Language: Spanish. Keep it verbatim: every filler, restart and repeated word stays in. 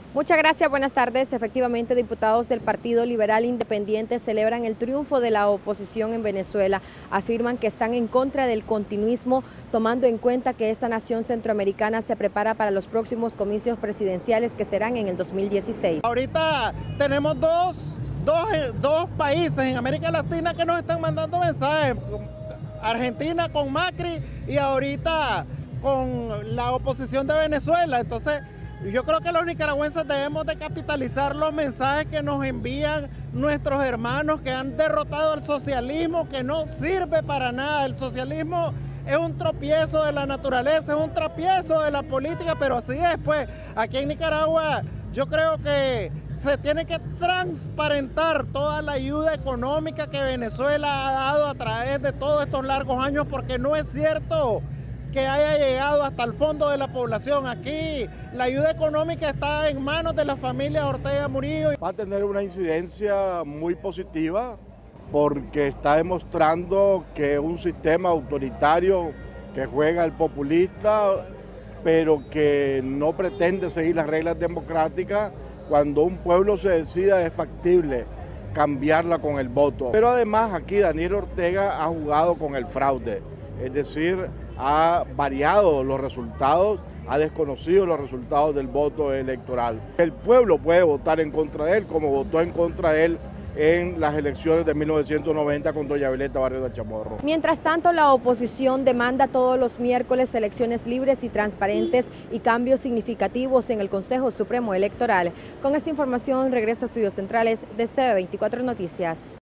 Muchas gracias, buenas tardes. Efectivamente, diputados del Partido Liberal Independiente celebran el triunfo de la oposición en Venezuela. Afirman que están en contra del continuismo, tomando en cuenta que esta nación centroamericana se prepara para los próximos comicios presidenciales que serán en el dos mil dieciséis. Ahorita tenemos dos, dos, dos países en América Latina que nos están mandando mensajes. Argentina con Macri y ahorita con la oposición de Venezuela. Entonces, yo creo que los nicaragüenses debemos de capitalizar los mensajes que nos envían nuestros hermanos que han derrotado al socialismo, que no sirve para nada. El socialismo es un tropiezo de la naturaleza, es un tropiezo de la política, pero así es, pues. Aquí en Nicaragua yo creo que se tiene que transparentar toda la ayuda económica que Venezuela ha dado a través de todos estos largos años, porque no es cierto que haya llegado hasta el fondo de la población. Aquí la ayuda económica está en manos de la familia Ortega Murillo. Va a tener una incidencia muy positiva porque está demostrando que un sistema autoritario que juega al populista, pero que no pretende seguir las reglas democráticas, cuando un pueblo se decida es factible cambiarla con el voto. Pero además aquí Daniel Ortega ha jugado con el fraude, es decir, ha variado los resultados, ha desconocido los resultados del voto electoral. El pueblo puede votar en contra de él, como votó en contra de él en las elecciones de mil novecientos noventa con doña Violeta Barrios de Chamorro. Mientras tanto, la oposición demanda todos los miércoles elecciones libres y transparentes y cambios significativos en el Consejo Supremo Electoral. Con esta información regreso a Estudios Centrales de C B veinticuatro Noticias.